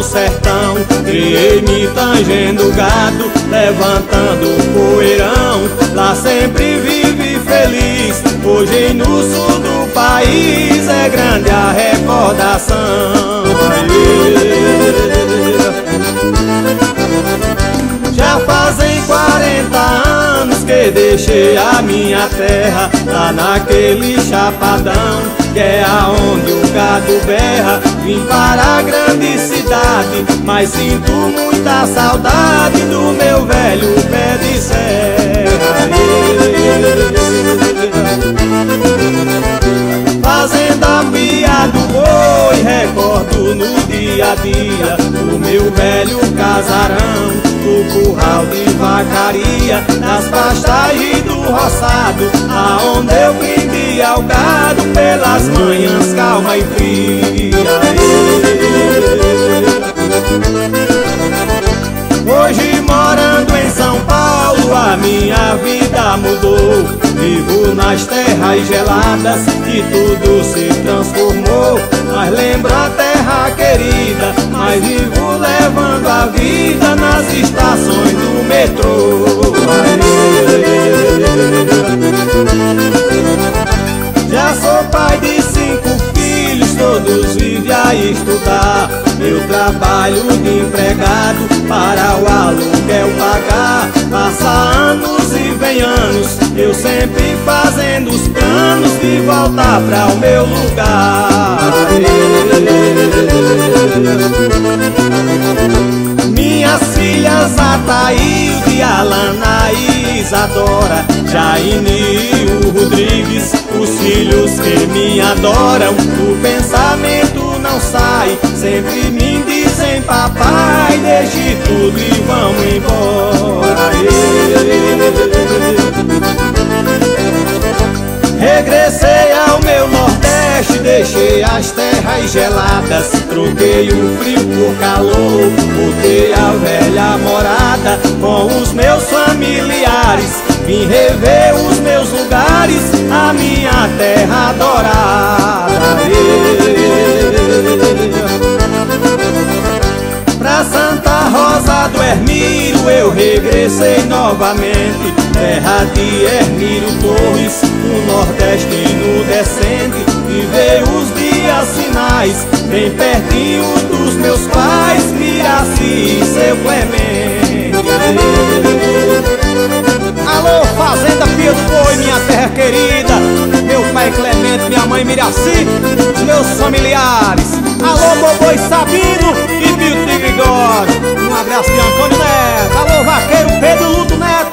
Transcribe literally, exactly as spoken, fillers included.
sertão. Criei-me tangendo gado, levantando poeirão. Lá sempre vive feliz. Hoje no sul do país é grande a recordação. Já fazem quarenta anos que deixei a minha terra, lá naquele chapadão, que é aonde o gado berra. Vim para a grande cidade, mas sinto muita saudade do meu velho pé de serra. Fazendo a pia do boi, recordo no dia a dia o meu velho casarão, o curral de vacaria, nas pastagens do roçado, aonde eu prendia o gado pelas manhãs calma e fria. Hoje morando em São Paulo a minha vida mudou. Vivo nas terras geladas e tudo se transformou. Mas lembro a terra querida, mas vivo levando a vida nas estações do metrô. Já sou pai de cinco filhos, todos vivem a estudar. Eu trabalho de empregado para o aluguel pagar. Passa anos e vem anos, eu sempre fazendo os planos de voltar pra o meu lugar. Minhas filhas Ataíde, Alana e Isadora, Jaine e o Rodrigues, os filhos que me adoram. O pensamento não sai, sempre me dizem papai, deixe tudo e vamos embora. Regressei ao meu Nordeste, deixei as terras geladas, troquei o frio por calor, voltei à velha morada com os meus familiares. Vim rever os meus lugares, a minha terra adorada. Pra Santa Rosa do Hermílio eu regressei novamente, terra de Hermílio Torres, um nordestino decente, e veio os dias finais, bem pertinho dos meus pais, Miraci e seu Clemente. Alô, Fazenda Pia do Boi, minha terra querida, meu pai Clemente, minha mãe Miraci, os meus familiares. Alô, Boboi Sabino e Pio de Bigode. Um abraço de Antônio Neto. Alô, vaqueiro Pedro Luto Neto.